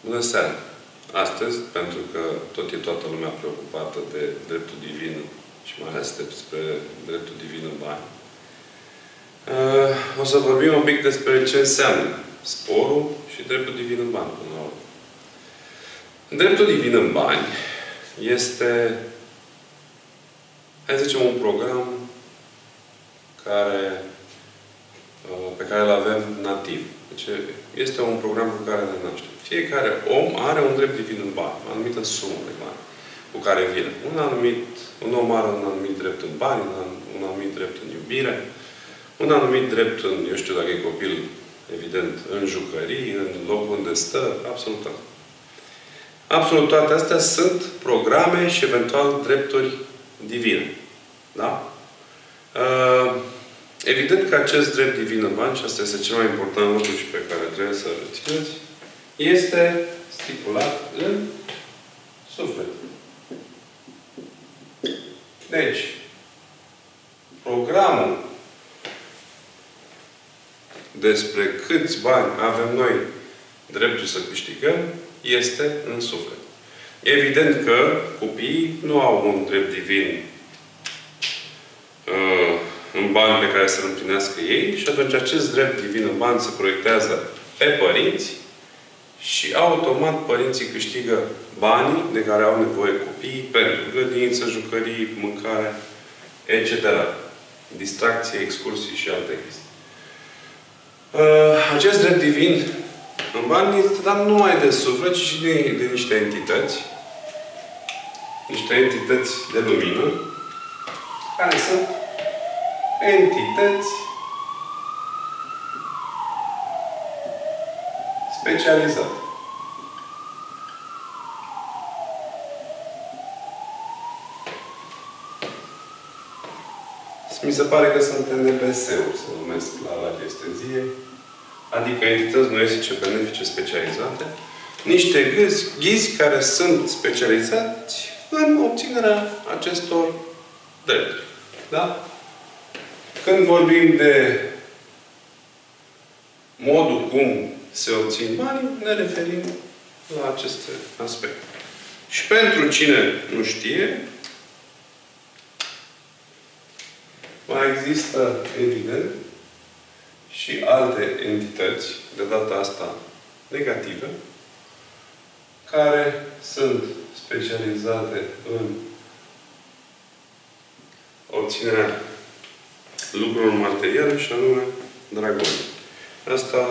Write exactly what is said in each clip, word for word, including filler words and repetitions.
Bună seara! Astăzi, pentru că tot e toată lumea preocupată de dreptul divin și mai ales despre dreptul divin în bani, o să vorbim un pic despre ce înseamnă sporul și dreptul divin în bani, până la urmă. Dreptul divin în bani este, hai să zicem, un program care, pe care îl avem nativ. Deci este un program cu care ne naștem. Fiecare om are un drept divin în bani, o anumită sumă de bani cu care vine. Un anumit, un om are un anumit drept în bani, un anumit drept în iubire, un anumit drept în, eu știu, dacă e copil, evident, în jucării, în locul unde stă, absolut tot. Absolut toate astea sunt programe și eventual drepturi divine. Da? Uh, evident că acest drept divin în bani, și asta este cel mai important lucru și pe care trebuie să îl țineți, este stipulat în suflet. Deci, programul despre câți bani avem noi dreptul să câștigăm este în suflet. Evident că copiii nu au un drept divin uh, în bani pe care să-l împlinească ei și atunci acest drept divin în bani se proiectează pe părinți și automat părinții câștigă banii de care au nevoie copiii pentru grădiniță, jucării, mâncare, et cetera. Distracție, excursii și alte chestii. Uh, acest drept divin în bani este dat nu numai de suflet, ci și de, de niște entități. Niște entități de lumină, care sunt entități specializate. Mi se pare că sunt N B S-uri, se numesc la radiestezie, adică entități noisice benefice specializate, niște ghizi, ghizi care sunt specializați în obținerea acestor drepturi. Da? Când vorbim de modul cum se obțin banii, ne referim la aceste aspecte. Și pentru cine nu știe, mai există, evident, și alte entități, de data asta negative, care sunt specializate în obținerea lucrurilor materiale și anume dragoni. Asta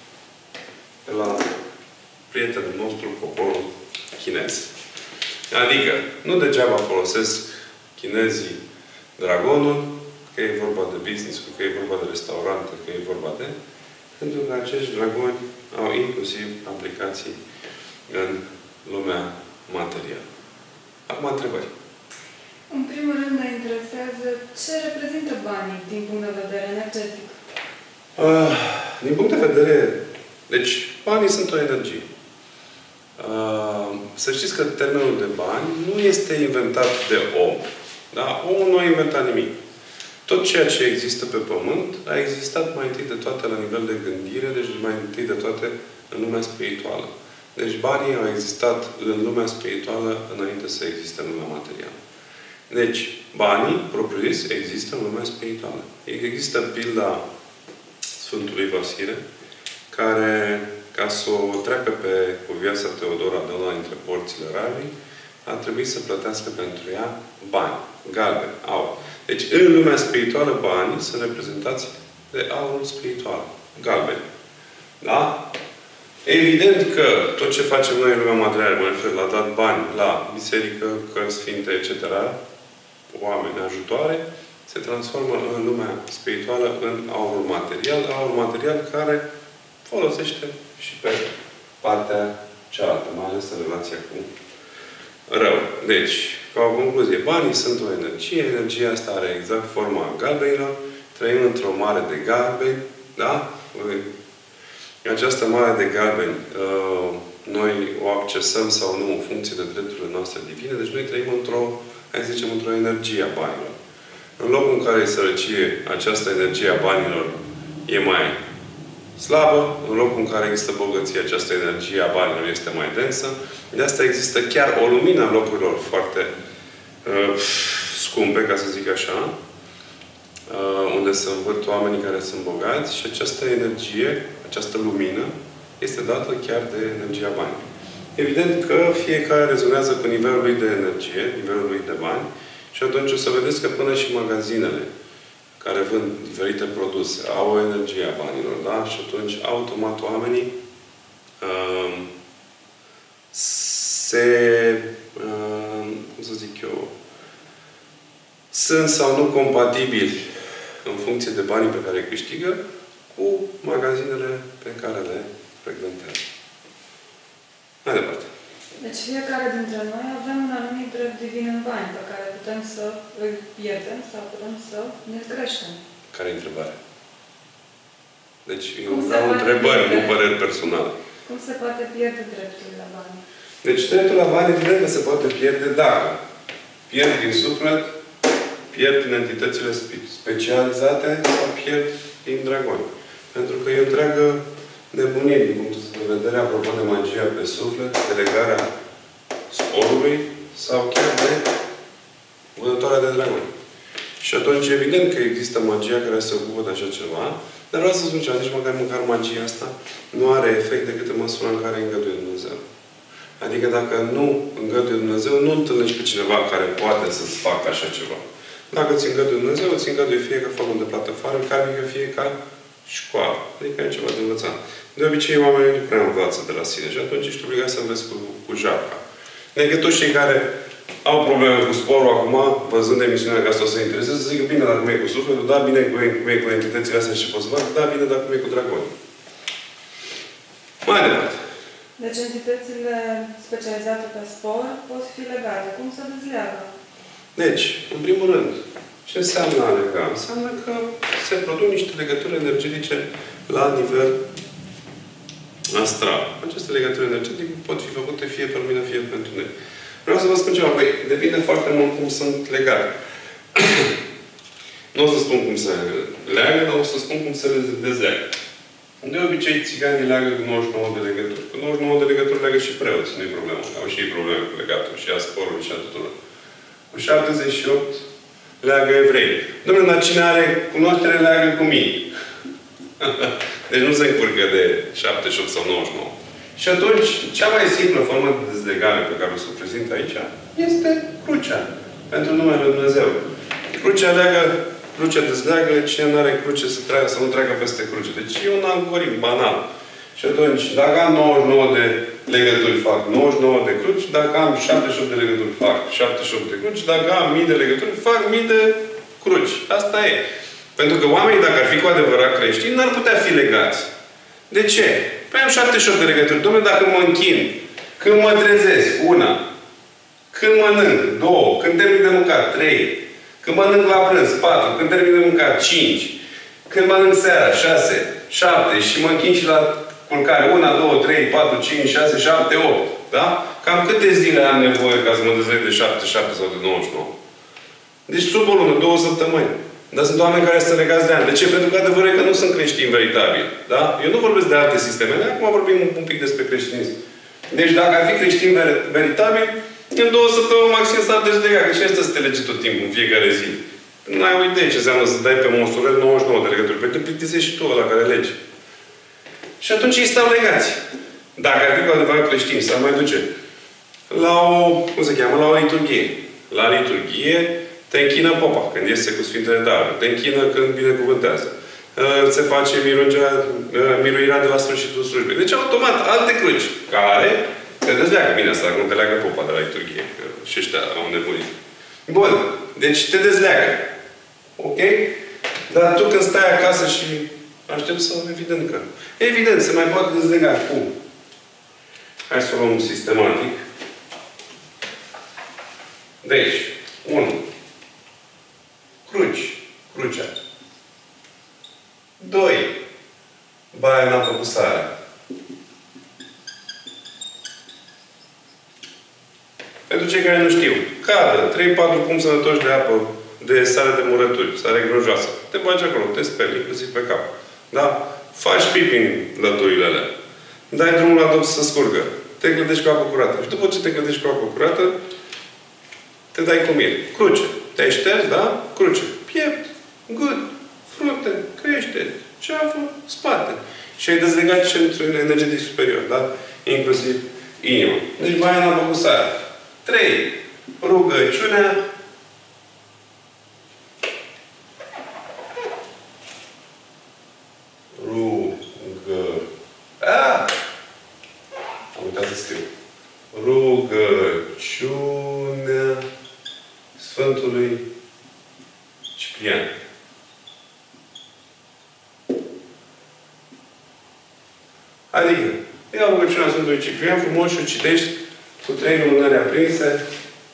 de la prietenul nostru, poporul chinez. Adică, nu degeaba folosesc chinezii dragonul, că e vorba de business, că e vorba de restaurante, că e vorba de... Pentru că acești dragoni au inclusiv aplicații în lumea materială. Acum întrebări. În primul rând ne interesează ce reprezintă banii din punct de vedere energetic. Uh, din punct de vedere... Deci, banii sunt o energie. Uh, să știți că termenul de bani nu este inventat de om. Da? Omul nu a inventat nimic. Tot ceea ce există pe Pământ a existat mai întâi de toate la nivel de gândire, deci mai întâi de toate în lumea spirituală. Deci banii au existat în lumea spirituală înainte să existe în lumea materială. Deci, banii, propriu-zis, există în lumea spirituală. Există pilda Sfântului Vasile, care, ca să o treacă pe cuvioasa Teodora de la dintre porțile Rarii, a trebuit să plătească pentru ea bani, galben, aur. Deci, în lumea spirituală, banii sunt reprezentați de aurul spiritual, galben. Da? Evident că tot ce facem noi în lumea materială, mă refer la dat bani, la biserică, cărți sfinte, et cetera, oameni, ajutoare, se transformă în lumea spirituală în aurul material, aurul material care folosește și pe partea cealaltă, mai ales în relația cu rău. Deci, ca o concluzie, banii sunt o energie, energia asta are exact forma galbenilor, trăim într-o mare de galbeni, da? Această mare de galbeni, noi o accesăm sau nu în funcție de drepturile noastre divine, deci noi trăim într-o, hai să zicem, într-o energie a banilor. În locul în care e sărăcie, această energie a banilor e mai slabă, în locul în care există bogăție, această energie a banilor este mai densă. De asta există chiar o lumină a locurilor foarte uh, scumpe, ca să zic așa, uh, unde se învârt oamenii care sunt bogați și această energie, această lumină, este dată chiar de energia banilor. Evident că fiecare rezonează cu nivelul lui de energie, nivelul lui de bani, și atunci o să vedeți că până și magazinele care vând diferite produse au o energie a banilor, da? Și atunci, automat, oamenii uh, se, uh, cum să zic eu, sunt sau nu compatibili în funcție de banii pe care îi câștigă cu magazinele pe care le frecventează. Mai departe. Deci fiecare dintre noi avem un anumit drept divin în bani pe care putem să îl pierdem sau putem să ne creștem. Care e întrebarea? Deci eu vreau întrebări, nu păreri personale. Cum se poate pierde dreptul la bani? Deci dreptul la bani, evident că se poate pierde dacă pierd din suflet, pierd din entitățile specializate sau pierd din dragoni. Pentru că e o întreagă nebunie din punctul de vedere, apropo de magia pe suflet, de legarea sporului sau chiar de vânătoarea de dragoni. Și atunci, evident că există magia care se ocupă de așa ceva, dar vreau să spun ceva, nici măcar, măcar magia asta nu are efect decât în măsura în care îngăduie Dumnezeu. Adică dacă nu îngăduie Dumnezeu, nu întâlnești pe cineva care poate să-ți facă așa ceva. Dacă ți îngăduie Dumnezeu, îți îngăduie fie ca formă de plată afară, care fie ca școală. Adică ai ceva de învățat. De obicei, oamenii nu prea învață de la sine și atunci ești obligat să înveți cu, cu japca. Decât toți cei care au probleme cu sporul acum, văzând emisiunea ca să o să intereseze, să zic bine dacă nu e cu sufletul, da, bine cum e cu entitățile astea și poți să fac, da, bine dacă nu e cu dragoni. Mai departe. Deci entitățile specializate pe sport pot fi legate. Cum să dezleagă? Deci, în primul rând, ce înseamnă a lega? Înseamnă că se produc niște legături energetice la nivel astral. Aceste legături energetice pot fi făcute fie pe lumină, fie pe întuneric. Vreau să vă spun ceva. Păi, depinde foarte mult cum sunt legate. Nu o să spun cum se leagă, dar o să spun cum se dezleagă. De obicei, țiganii leagă cu nouăzeci și nouă de legături. Cu nouăzeci și nouă de legături leagă și preoți. Nu-i problemă. Au și ei probleme cu legatul. Și a sporului și a tuturor. Cu șaptezeci și opt leagă evrei. Dom'le, dar cine are cunoaștere leagă cu mii. Deci nu se încurcă de șaptezeci și opt sau nouăzeci și nouă. Și atunci, cea mai simplă formă de dezlegare pe care o să o prezint aici este crucea. Pentru numele Lui Dumnezeu. Crucea leagă, crucea dezleagă, cine nu are cruce să, treagă, să nu treacă peste cruce. Deci e un algoritm banal. Și atunci, dacă am nouăzeci și nouă de legături, fac nouăzeci și nouă de cruci. Dacă am șaptezeci și opt de legături, fac șaptezeci și opt de cruci. Dacă am mii de legături, fac mii de cruci. Asta e. Pentru că oamenii, dacă ar fi cu adevărat creștini, n-ar putea fi legați. De ce? Păi am șaptezeci și opt de legături. Dom'le, dacă mă închin, când mă trezesc, una. Când mănânc, două. Când termin de mâncat, trei. Când mănânc la prânz, patru. Când termin de mâncat, cinci. Când mănânc seara, șase, șapte. Și mă închin și la culcare. Una, două, trei, patru, cinci, șase, șapte, opt. Da? Cam câte zile am nevoie ca să mă dezleg de șapte, șapte sau de nouăzeci și nouă? Deci sub o lună, două săptămâni. Dar sunt oameni care sunt legați de ani. De ce? Pentru că adevărul e că nu sunt creștini veritabili. Da? Eu nu vorbesc de alte sisteme. Acum vorbim un pic despre creștinism. Deci dacă ar fi creștini ver veritabili, în două săptămâni maxim s-ar dezlega. Că și asta să te lege tot timpul, în fiecare zi. N-ai o idee ce înseamnă să dai pe monstrurile nouăzeci și nouă de legături. Pentru că te plictisești și tu ăla care legi. Și atunci ei stau legați. Dacă ar fi cu adevărat creștini, s-ar mai duce la o, cum se cheamă, la o liturghie. La liturghie te închină popa când iese cu Sfintele Daruri. Te închină când binecuvântează. Se face miruirea de la sfârșitul slujbei. Deci, automat, alte cruci care te dezleagă. Bine, asta nu te leagă popa de la liturghie. Că și ăștia au nebunit. Bun. Deci te dezleagă. Ok? Dar tu când stai acasă și aștept să evident că. Evident, se mai poate dezlega. Cum? Hai să o luăm sistematic. Deci, unu. Cruci. Crucea. doi. Baia în apă cu sare. Pentru cei care nu știu. Cadă. trei patru pumni sănătoși de apă, de sare de murături, sare grojoasă. Te bagi acolo, te speli, inclusiv pe cap. Da? faci pipi în lăturile alea. Dai drumul la dop să scurgă. Te clădești cu apă curată. Și după ce te clădești cu apă curată, te dai cu miere. Cruce. Te-ai șters, da? Cruce. Piept, gât, fructe, crește, ceafă, spate. Și ai dezlegat centrul energetic superior, da? Inclusiv inima. Deci baia în apă cu sare. Trei. Rugăciunea. Rugă. A! Am uitat să scriu. Rugăciunea Sfântului Ciprian. Adică, iau rugăciunea Sfântului Ciprian frumos și o citești cu trei lumânări aprinse.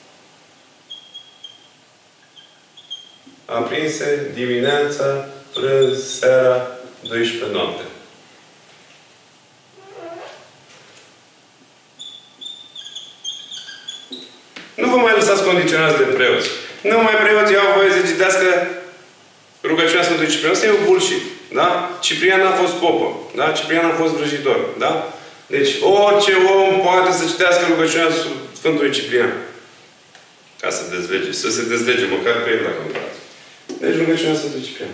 Aprinse dimineața, prânz, seara, douăsprezece noapte. Nu vă mai lăsați condiționați de preoți. Numai preoții au voie să citească rugăciunea Sfântului Ciprian. Asta e o bullshit. Da? Ciprian a fost popă. Da? Ciprian a fost vrăjitor. Da? Deci orice om poate să citească rugăciunea Sfântului Ciprian. Ca să dezlege. Să se dezlege. Măcar pe el dacă vreați. Deci rugăciunea Sfântului Ciprian.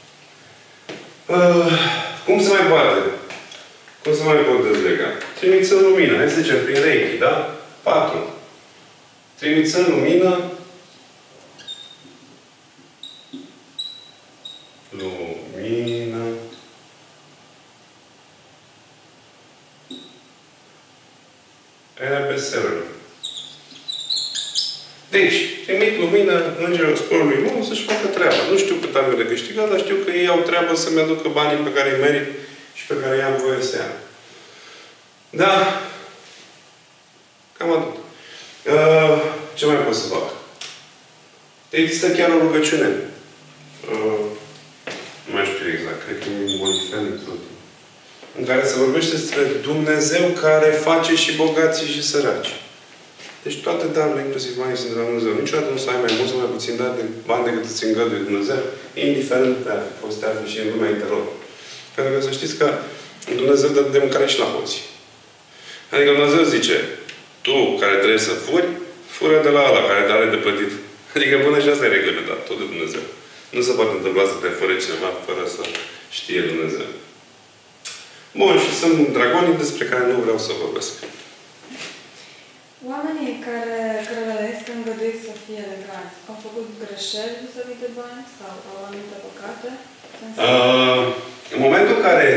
Uh, cum se mai poate? Cum se mai pot dezlega? Trimiți în lumină. Hai să zicem prin Reiki. Da? Patru. Trimiți în lumină. Lumină. Aia pe serverul. Deci, trimit lumină îngerul sporului meu să-și facă treaba. Nu știu cât am eu de câștigat, dar știu că ei au treabă să-mi aducă banii pe care îi merit și pe care i-am voie să ia. Da? Cam atât. Uh, ce mai pot să fac? Există chiar o rugăciune. Uh, nu mai știu exact. Cred că e un Bolifenic tot. În care se vorbește despre Dumnezeu care face și bogații și săraci. Deci toate darurile, inclusiv banii, sunt de la Dumnezeu. Niciodată nu să ai mai mult sau mai puțin dat de bani decât îți îngăduie Dumnezeu, indiferent de a fi fost te afli și în lumea interioră. Pentru că să știți că Dumnezeu dă de mâncare și la hoții. Adică Dumnezeu zice, tu care trebuie să furi, fură de la ăla care are de plătit. Adică până și asta e reglementat, tot de Dumnezeu. Nu se poate întâmpla să te fure cineva fără să știe Dumnezeu. Bun, și sunt dragonii despre care nu vreau să vorbesc. Oamenii care, care le este îngăduit să fie legați, au făcut greșeli vis-a-vis de bani sau au anumite păcate? Uh, în momentul în care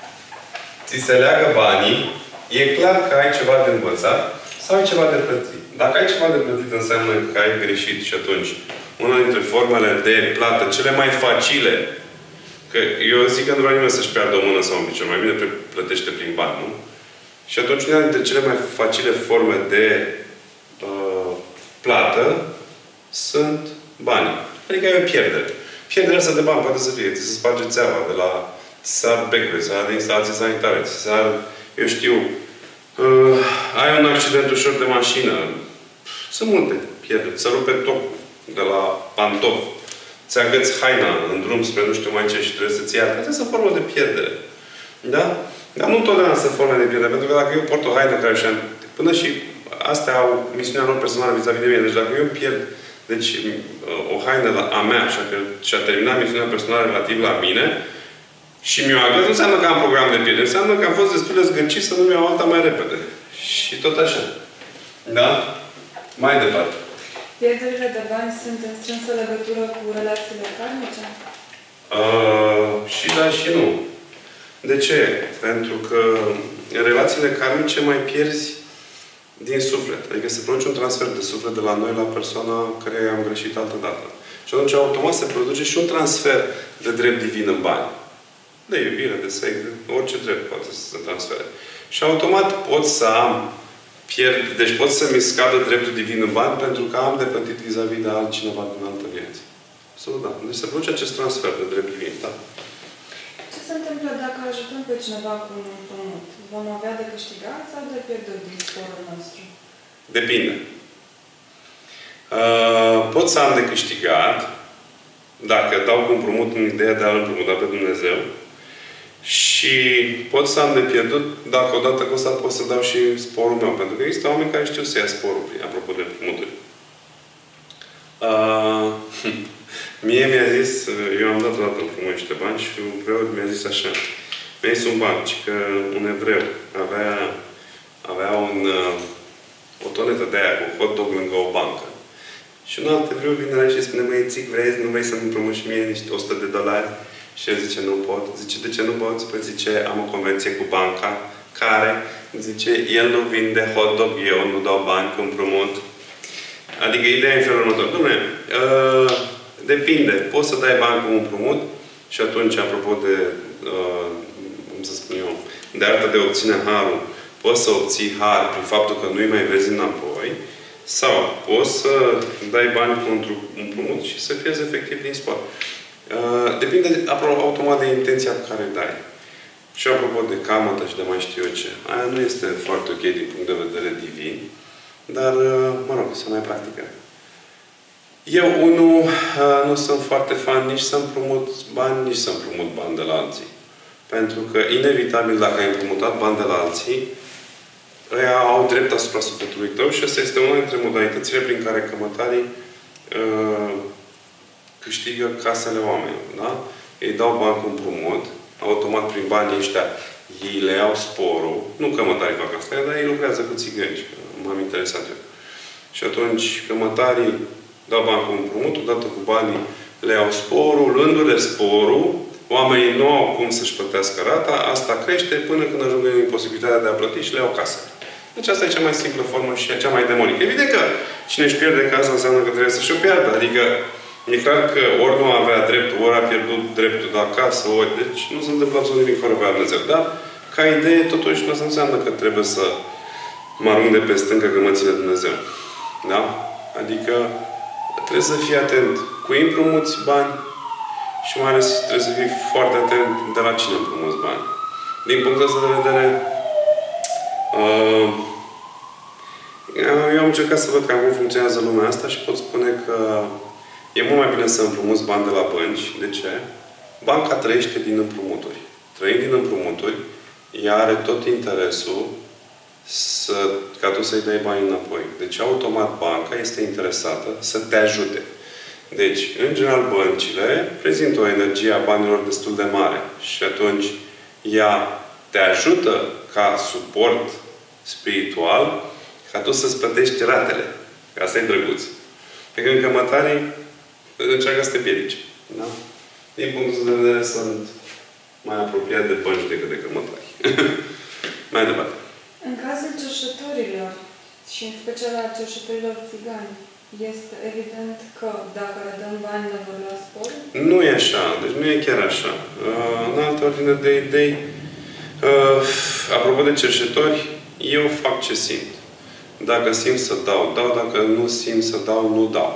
ți se leagă banii, e clar că ai ceva de învățat sau ai ceva de plătit. Dacă ai ceva de plătit, înseamnă că ai greșit și atunci una dintre formele de plată cele mai facile, că eu zic că nu vrea nimeni să-și piardă o mână sau un picior, mai bine plătește prin bani, nu? Și atunci, una dintre cele mai facile forme de uh, plată sunt banii. Adică ai o pierdere. Pierderea asta de bani poate să fie. Ți se sparge țeava de la sar becule, să de instalații sanitare, să eu știu, uh, ai un accident ușor de mașină. Sunt multe pierderi. Ți rupe topul de la pantof. Ți agăți haina în drum spre nu știu mai ce și trebuie să-ți iei. Asta sunt formă de pierdere. Da? Dar nu întotdeauna sunt forme de pierdere. Pentru că dacă eu port o haină care și-a... Până și astea au misiunea lor personală vis-a-vis de mine. Deci dacă eu pierd deci, o haină a mea și-a terminat misiunea personală relativ la mine și mi-o agăs, nu înseamnă că am program de pierdere. Înseamnă că am fost destul de zgârcit să nu-mi iau alta mai repede. Și tot așa. Da? Mai departe. Pierderile de bani sunt în strânsă legătură cu relațiile karmice? Uh, și da, și nu. De ce? Pentru că în relațiile karmice mai pierzi din suflet. Adică se produce un transfer de suflet de la noi la persoana care am greșit altă dată. Și atunci automat se produce și un transfer de drept divin în bani. De iubire, de sex, de orice drept poate să se transfere. Și automat pot să am pierd, deci pot să mi scadă dreptul divin în bani pentru că am de plătit vis-a-vis de altcineva din altă viață. Absolut, da. Deci se produce acest transfer de drept divin, da. Ce se întâmplă dacă ajutăm pe cineva cu un împrumut? Vom avea de câștigat sau de pierdut din sporul nostru? Depinde. Uh, pot să am de câștigat dacă dau cu împrumut în ideea de a-L împrumuta pe Dumnezeu Și pot să am de pierdut dacă odată cu asta pot să dau și sporul meu. Pentru că există oameni care știu să ia sporul, apropo de împrumuturi. Uh, mie mi-a zis, eu am dat o dată împrumut niște bani și un preot mi-a zis așa. Mi-a zis un banc, că un evreu avea, avea un, o tonetă de aia cu hot dog lângă o bancă. Și un alt evreu vine la și spune, măi, țic, vrei, nu vrei să-mi împrumuți și mie niște o sută de dolari? Și el zice, nu pot. Zice, de ce nu pot? Păi zice, am o convenție cu banca care, zice, el nu vinde hot dog, eu nu dau bani cu împrumut. Adică ideea e în felul următor. Dom'le, uh, depinde. Poți să dai bani cu împrumut și atunci, apropo de, uh, cum să spun eu, de arta de obține harul, poți să obții har prin faptul că nu-i mai vezi înapoi, sau poți să dai bani cu împrumut și să pierzi efectiv din sport. Uh, depinde automat de intenția pe care dai. Și apropo de camătă și de mai știu eu ce, aia nu este foarte ok din punct de vedere divin, dar, uh, mă rog, se mai practică. Eu, unul, uh, nu sunt foarte fan nici să împrumut bani, nici să împrumut bani de la alții. Pentru că, inevitabil, dacă ai împrumutat bani de la alții, ăia au drept asupra sufletului tău și asta este una dintre modalitățile prin care cămătarii uh, câștigă casele oamenilor. Da? Ei dau bani cu împrumut, automat prin banii ăștia ei le iau sporul. Nu cămătarii fac asta, dar ei lucrează cu țigăni. M-am interesat eu. Și atunci cămătarii dau bani cu împrumut, odată cu banii le iau sporul, luându-le sporul, oamenii nu au cum să-și plătească rata, asta crește până când ajungă în imposibilitatea de a plăti și le iau casă. Deci asta e cea mai simplă formă și cea mai demonică. Evident că cine își pierde casa înseamnă că trebuie să-și o piardă. Adică e clar că ori nu avea dreptul, ori a pierdut dreptul de acasă, ori... Deci nu se întâmplă absolut nimic fără voia Dumnezeu. Dar, ca idee, totuși nu înseamnă că trebuie să mă arunc de pe stâncă că mă ține Dumnezeu. Da? Adică trebuie să fii atent cu împrumuți bani și mai ales trebuie să fii foarte atent de la cine împrumuți bani. Din punctul ăsta de vedere, uh, eu am încercat să văd cam cum funcționează lumea asta și pot spune că e mult mai bine să împrumuți bani de la bănci. De ce? Banca trăiește din împrumuturi. Trăind din împrumuturi, ea are tot interesul să, ca tu să-i dai bani înapoi. Deci, automat, banca este interesată să te ajute. Deci, în general, băncile prezintă o energie a banilor destul de mare. Și atunci, ea te ajută ca suport spiritual ca tu să-ți plătești ratele. Asta e drăguț. Pe când cămătarii încearcă să te piedice. Da? Din punctul de vedere, sunt mai apropiat de bănci decât de cămătari. Mai departe. În cazul cerșetorilor, și în special a cerșetorilor țigani, este evident că dacă le dăm bani, ne vor lua spor? Nu e așa. Deci nu e chiar așa. Uh, în altă ordine de idei, uh, apropo de cerșetori, eu fac ce simt. Dacă simt să dau, dau. Dacă nu simt să dau, nu dau.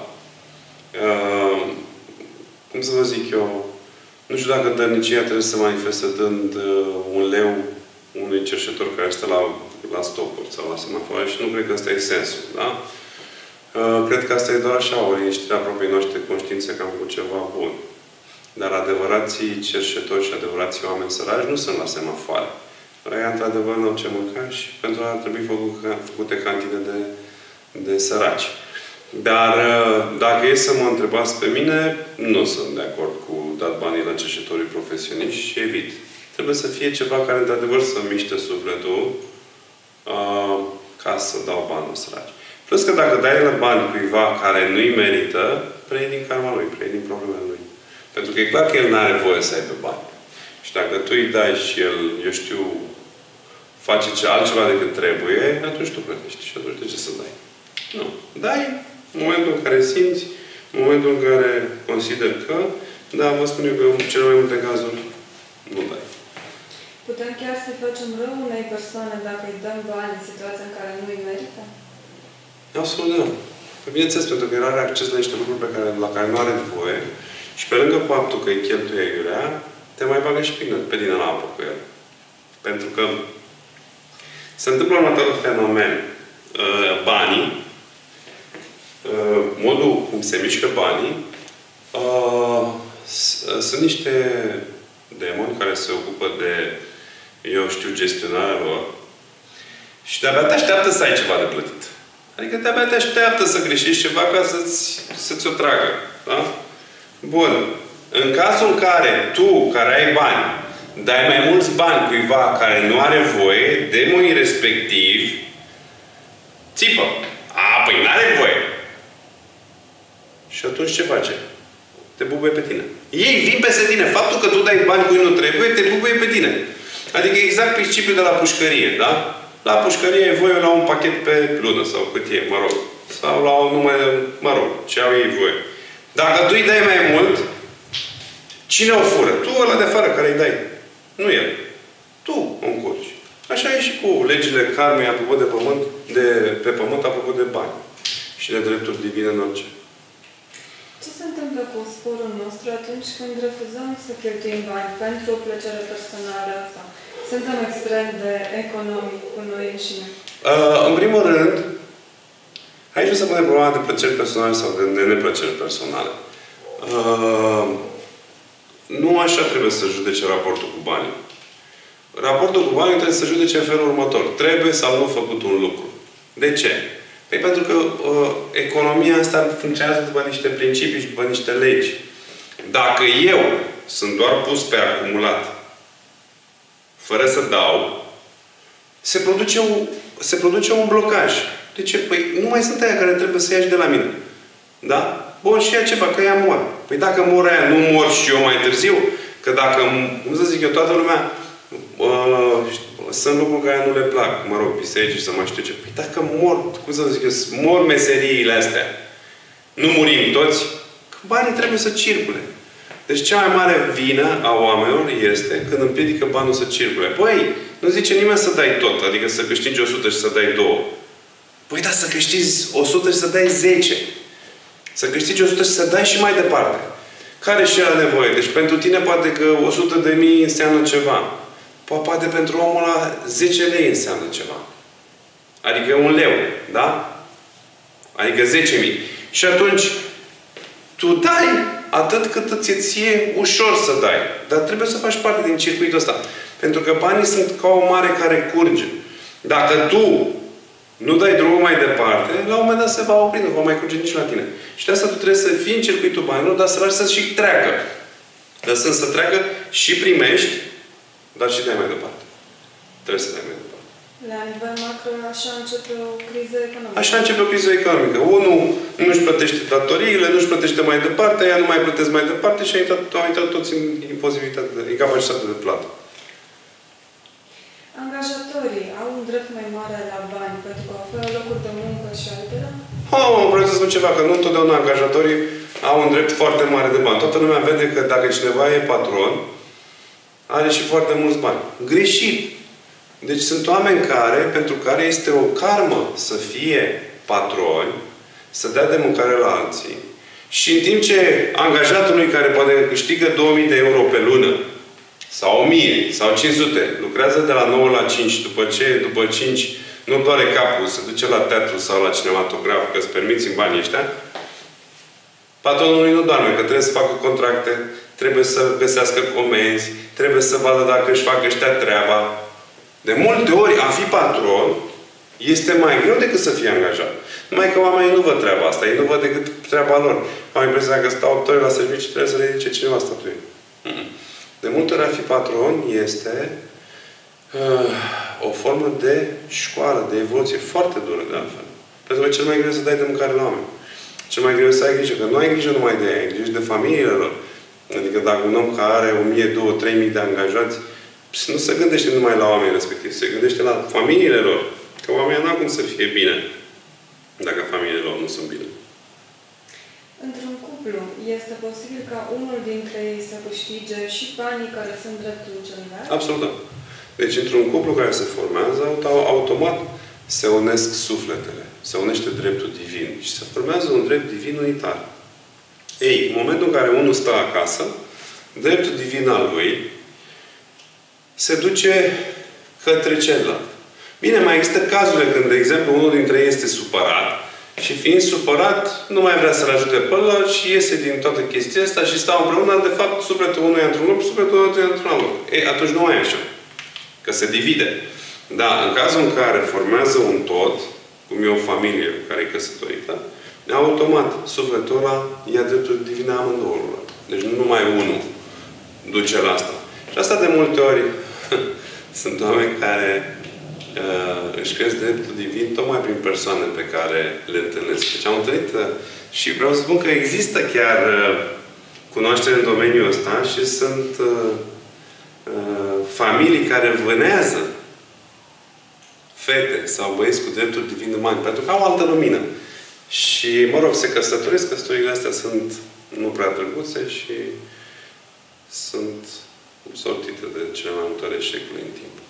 Uh, cum să vă zic eu? Nu știu dacă dărnicia trebuie să se manifeste dând uh, un leu unui cerșetor care stă la, la stopuri sau la semafoare și nu cred că ăsta e sensul. Da? Uh, cred că asta e doar așa o liniștire a propriei noastre conștiințe că am făcut ceva bun. Dar adevărații cerșetori și adevărații oameni săraci nu sunt la semafoare. Ei, într-adevăr, n-au ce mânca și pentru a trebui făcute cantine de, de săraci. Dar dacă e să mă întrebați pe mine, nu sunt de acord cu dat banii la cerșetorii profesioniști și evit. Trebuie să fie ceva care, într-adevăr, să miște sufletul uh, ca să dau bani la săraci. Plus că dacă dai la bani cuiva care nu-i merită, preiei din karma lui, preiei din problemele lui. Pentru că e clar că el n-are voie să aibă bani. Și dacă tu îi dai și el, eu știu, face ce altceva decât trebuie, atunci tu plătești. Și atunci de ce să dai? Nu. Dai în momentul în care simți, în momentul în care consider că, dar vă spun eu că în cele mai multe cazuri nu dai. Putem chiar să facem rău unei persoane dacă îi dăm bani în situația în care nu îi merită? Absolut da. Bineînțeles, pentru că el are acces la niște lucruri pe care, la care nu are nevoie și pe lângă faptul că îi cheltuie iurea, te mai bagă și pe din la apă cu el. Pentru că se întâmplă următorul fenomen. Banii, modul cum se mișcă banii, sunt niște demoni care se ocupă de, eu știu, gestionarea lor. Și de-abia te așteaptă să ai ceva de plătit. Adică de-abia te așteaptă să greșești ceva ca să-ți, să-ți o tragă. Da? Bun. În cazul în care tu, care ai bani, dai mai mulți bani cuiva care nu are voie, demonii respectiv țipă. A, păi n-are voie. Și atunci ce face? Te bubuie pe tine. Ei vin peste tine. Faptul că tu dai bani cui nu trebuie, te bubuie pe tine. Adică exact principiul de la pușcărie, da? La pușcărie ai voie la un pachet pe lună, sau cât e, mă rog. Sau la un număr, mă rog, ce au ei voie. Dacă tu îi dai mai mult, cine o fură? Tu ăla de afară care îi dai. Nu el. Tu o încurci. Așa e și cu legile karmei apropo de pământ, de, pe pământ apropo de bani. Și de drepturi divine în orice. Ce se întâmplă cu sporul nostru atunci când refuzăm să cheltuim bani pentru o plăcere personală sau suntem extrem de economici cu noi înșine? Uh, în primul rând, aici nu se pune problema de plăceri personale sau de, de neplăceri personale. Uh, nu așa trebuie să judece raportul cu banii. Raportul cu banii trebuie să judece în felul următor. Trebuie sau nu făcut un lucru. De ce? Păi pentru că uh, economia asta funcționează după niște principii și după niște legi. Dacă eu sunt doar pus pe acumulat, fără să dau, se produce un, se produce un blocaj. De ce? Păi nu mai sunt aia care trebuie să ia și de la mine. Da? Bun, și ea ceva, că ea mor. Păi dacă mor aia, nu mor și eu mai târziu? Că dacă, cum să zic eu, toată lumea uh, sunt lucruri care nu le plac. Mă rog, biserici să mai știu ce. Păi dacă mor, cum să zic eu, mor meseriile astea. Nu murim toți? Că banii trebuie să circule. Deci cea mai mare vină a oamenilor este când împiedică banul să circule. Păi, nu zice nimeni să dai tot. Adică să câștigi o sută și să dai două. Păi, dar să câștigi o sută și să dai zece. Să câștigi o sută și să dai și mai departe. Care și ea nevoie? Deci pentru tine poate că o sută de mii înseamnă ceva. Poate pentru omul ăla zece lei înseamnă ceva. Adică un leu. Da? Adică zece mii. Și atunci tu dai atât cât îți ție ușor să dai. Dar trebuie să faci parte din circuitul ăsta. Pentru că banii sunt ca o mare care curge. Dacă tu nu dai drumul mai departe, la un moment dat se va opri, nu va mai curge nici la tine. Și de asta tu trebuie să fii în circuitul banilor, dar să lași să și treacă. Lăsând să treacă și primești, dar și dai mai departe. Trebuie să dai mai departe. La nivel macro, așa începe o criză economică. Așa începe o criză economică. Unul nu-și plătește datoriile, nu-și plătește mai departe, ea nu mai plătesc mai departe și au intrat, au intrat toți în imposibilitate, în incapacitate de plată. Angajatorii au un drept mai mare la bani pentru că oferă locuri de muncă și altele? Oh, vreau să spun ceva, că nu întotdeauna angajatorii au un drept foarte mare de bani. Toată lumea vede că dacă cineva e patron, are și foarte mulți bani. Greșit! Deci sunt oameni care, pentru care este o karmă să fie patroni, să dea de mâncare la alții. Și în timp ce angajatului care poate câștigă două mii de euro pe lună, sau o mie, sau cinci sute, lucrează de la nouă la cinci, după ce, după cinci, nu doare capul, se duce la teatru sau la cinematograf, că îți permiți în banii ăștia, patronului nu doarme, că trebuie să facă contracte, trebuie să găsească comenzi, trebuie să vadă dacă își fac ăștia treaba. De multe ori, a fi patron este mai greu decât să fie angajat. Numai că oamenii nu văd treaba asta. Ei nu văd decât treaba lor. Au impresia că stau opt ore la serviciu și trebuie să le ridice cineva statuie. De multe ori, a fi patron este uh, o formă de școală, de evoluție. Foarte dură, de altfel. Pentru că cel mai greu să dai de mâncare la oameni. Cel mai greu să ai grijă. Că nu ai grijă numai de ei, ai grijă de familiile lor. Adică dacă un om care are o mie, două, trei mii de angajați, nu se gândește numai la oamenii respectivi, se gândește la familiile lor. Că oamenii n-au cum să fie bine dacă familiile lor nu sunt bine. Într-un cuplu, este posibil ca unul dintre ei să câștige și banii care sunt dreptul celuilalt? Absolut, da. Deci, într-un cuplu care se formează, automat se unesc sufletele. Se unește dreptul divin. Și se formează un drept divin unitar. Ei, în momentul în care unul stă acasă, dreptul divin al lui se duce către celălalt. Bine, mai există cazurile când, de exemplu, unul dintre ei este supărat Și fiind supărat, nu mai vrea să-l ajute pe ăla și iese din toată chestia asta și stau împreună, de fapt, sufletul unui într-un loc, sufletul altuia într-un alt loc. Ei, atunci nu mai e așa. Că se divide. Dar în cazul în care formează un tot, cum e o familie care e căsătorită, automat, sufletul ăla ia drepturi divine amândouă. Deci nu numai unul duce la asta. Și asta de multe ori sunt oameni care uh, își cresc dreptul divin tocmai prin persoane pe care le întâlnesc. Deci am întâlnit uh, și vreau să spun că există chiar uh, cunoaștere în domeniul ăsta și sunt uh, uh, familii care vânează fete sau băieți cu drepturi divin umane, pentru că au altă lumină. Și, mă rog, se căsătoresc, căsătorile astea sunt nu prea drăguțe și sunt sortite de cele mai multe eșecuri în timp.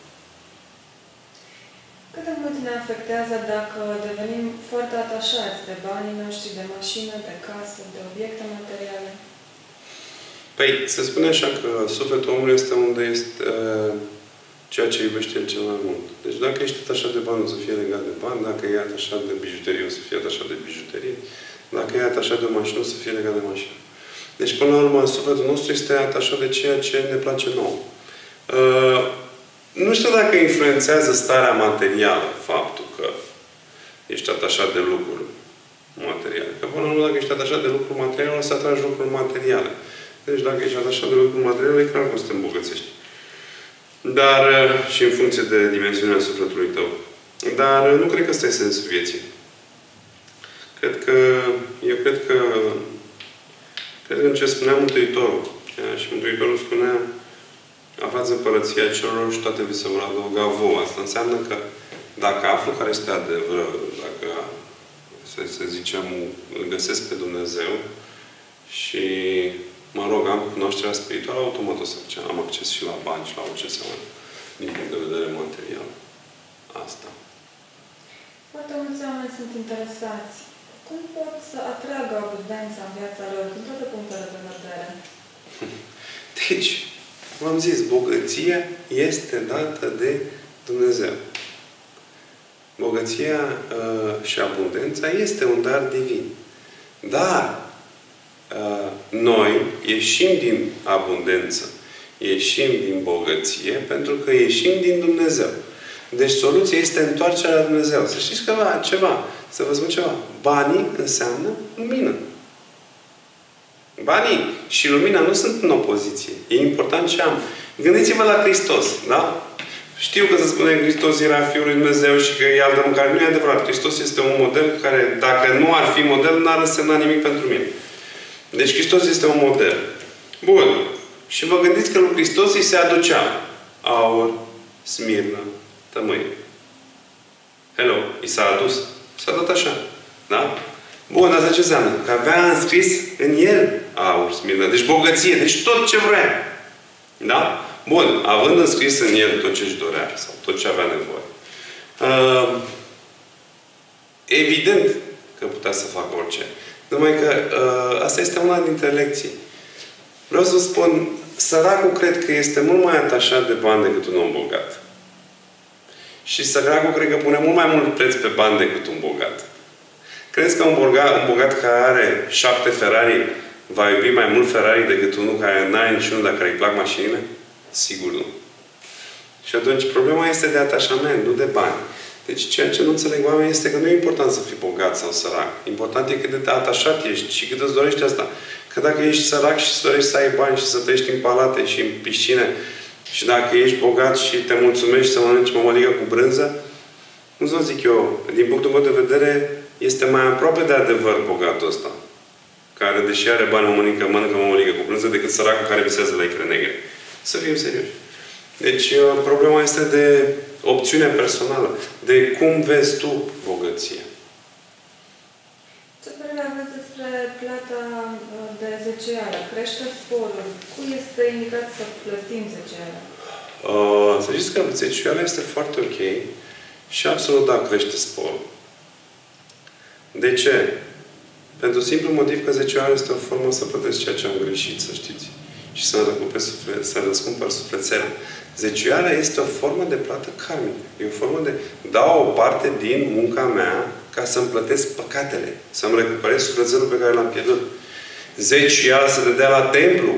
Cât de mult ne afectează dacă devenim foarte atașați de banii noștri, de mașină, de casă, de obiecte materiale? Păi, se spune așa că sufletul omului este unde este uh, ceea ce iubește el cel mai mult. Deci dacă ești atașat de bani, o să fie legat de bani. Dacă e atașat de bijuterie, o să fie atașat de bijuterie. Dacă e atașat de o mașină, o să fie legat de mașină. Deci, până la urmă, sufletul nostru este atașat de ceea ce ne place nouă. Uh, nu știu dacă influențează starea materială faptul că ești atașat de lucruri materiale. Că, până la urmă, dacă ești atașat de lucruri materiale, o să atragi lucruri materiale. Deci, dacă ești atașat de lucruri materiale, e clar că o să te îmbogățești. Dar, și în funcție de dimensiunea sufletului tău. Dar nu cred că ăsta este sensul vieții. Cred că, eu cred că, cred că în ce spunea Mântuitorul. Și Mântuitorul spunea, aflați împărăția celor și toate vi se vor adăuga vouă. Asta înseamnă că dacă aflu care este adevărul, dacă, să, să zicem, îl găsesc pe Dumnezeu și mă rog, am cunoașterea spirituală, automat o să am acces și la bani și la orice seamănă, din punct de vedere material. Asta. Foarte mulți oameni sunt interesați. Cum pot să atragă abundența în viața lor, din toate punctele de vedere? Deci, v-am zis, bogăția este dată de Dumnezeu. Bogăția uh, și abundența este un dar divin. Dar noi ieșim din abundență, ieșim din bogăție, pentru că ieșim din Dumnezeu. Deci soluția este întoarcerea la Dumnezeu. Să știți că ceva, să vă spun ceva. Banii înseamnă lumină. Banii și lumina nu sunt în opoziție. E important ce am. Gândiți-vă la Hristos, da? Știu că se spune că Hristos era Fiul lui Dumnezeu și că e altă mâncare. Nu e adevărat. Hristos este un model care, dacă nu ar fi model, n-ar însemna nimic pentru mine. Deci Hristos este un model. Bun. Și vă gândiți că lui Hristos îi se aducea aur, smirnă, tămâie. Hello. I s-a adus. S-a dat așa. Da? Bun, asta ce înseamnă? Că avea înscris în el aur, smirnă. Deci bogăție. Deci tot ce vrea. Da? Bun. Având înscris în el tot ce își dorea sau tot ce avea nevoie. Uh, evident că putea să facă orice. Numai că uh, asta este una dintre lecții. Vreau să spun, săracul cred că este mult mai atașat de bani decât un om bogat. Și săracul cred că pune mult mai mult preț pe bani decât un bogat. Crezi că un bogat, un bogat care are șapte Ferrari va iubi mai mult Ferrari decât unul care n-are niciunul dacă îi plac mașinile? Sigur nu. Și atunci problema este de atașament, nu de bani. Deci ceea ce nu înțeleg oamenii este că nu e important să fii bogat sau sărac. Important e cât de atașat ești și cât îți dorești asta. Că dacă ești sărac și îți dorești să ai bani și să trăiești în palate și în piscine și dacă ești bogat și te mulțumești să mănânci mămăligă cu brânză, cum să zic eu, din punctul meu de vedere, este mai aproape de adevăr bogatul ăsta. Care, deși are bani, mănâncă, mănâncă mămăligă cu brânză, decât săracul care visează la icre negre. Să fim serioși. Deci, problema este de opțiune personală. De cum vezi tu bogăția. Ce părere aveți despre plata de zeciuială? Crește sporul? Cum este indicat să plătim zeciuială? Uh, să știți că zeciuiala este foarte ok și absolut da, crește sporul. De ce? Pentru simplu motiv că zeciuiala este o formă să plătesc ceea ce am greșit, să știți. Și să răscumpăr sufletelul. Zeciuiala este o formă de plată karmică. E o formă de... dau o parte din munca mea ca să-mi plătesc păcatele. Să-mi recuperez sufletelul pe care l-am pierdut. Zeciuiala se dădea la templu.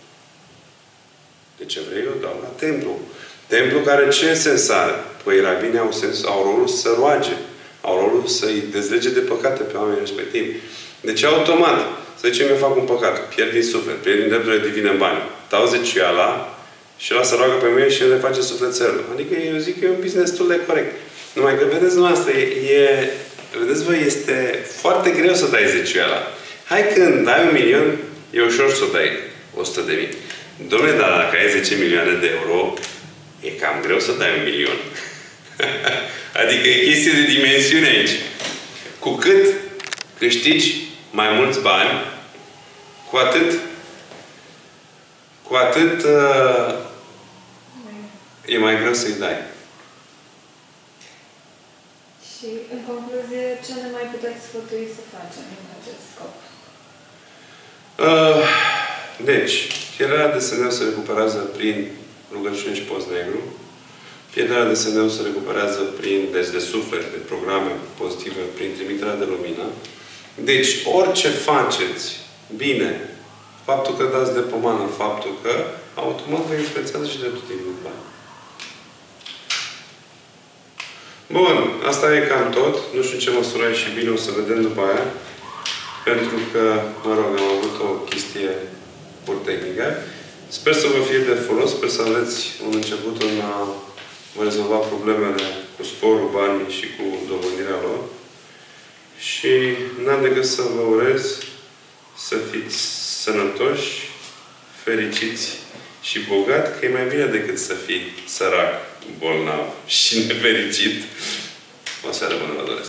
De ce vrei eu? Dau la templu. Templu care ce sens are? Păi rabinii au, sens, au rolul să roage. Au rolul să-i dezlege de păcate pe oamenii respectivi. Deci automat, să zicem eu fac un păcat, pierd din suflet, pierd din drepturile divine în bani. Dau zeciuiala și lasă roagă pe mine și îmi reface sufletelul. Adică eu zic că e un business destul de corect. Numai că vedeți noastră, e, e, vedeți voi, este foarte greu să dai zeciuiala. Hai când dai un milion, e ușor să dai o sută de mii. Dom'le, dar dacă ai zece milioane de euro, e cam greu să dai un milion. Adică e chestie de dimensiune aici. Cu cât câștigi mai mulți bani, cu atât cu atât uh, e mai greu să-i dai. Și, în concluzie, ce ne mai puteți sfătui să facem în acest scop? Uh, deci, pierderea de sâneu se recuperează prin rugăciune și post negru. Pierderea de sâneu se recuperează prin dezdesuflet, de programe pozitive, prin trimiterea de lumină. Deci, orice faceți bine, faptul că dați de pomană, faptul că, automat vă influențează și dreptul din bani. Bun, asta e cam tot. Nu știu ce măsură e și bine, o să vedem după aia. Pentru că, mă rog, am avut o chestie pur tehnică. Sper să vă fie de folos, sper să aveți un început în a vă rezolva problemele cu sporul banii și cu dobândirea lor. Și n-am decât să vă urez să fiți sănătoși, fericiți și bogat, că e mai bine decât să fii sărac, bolnav și nefericit. O seară bună vă doresc!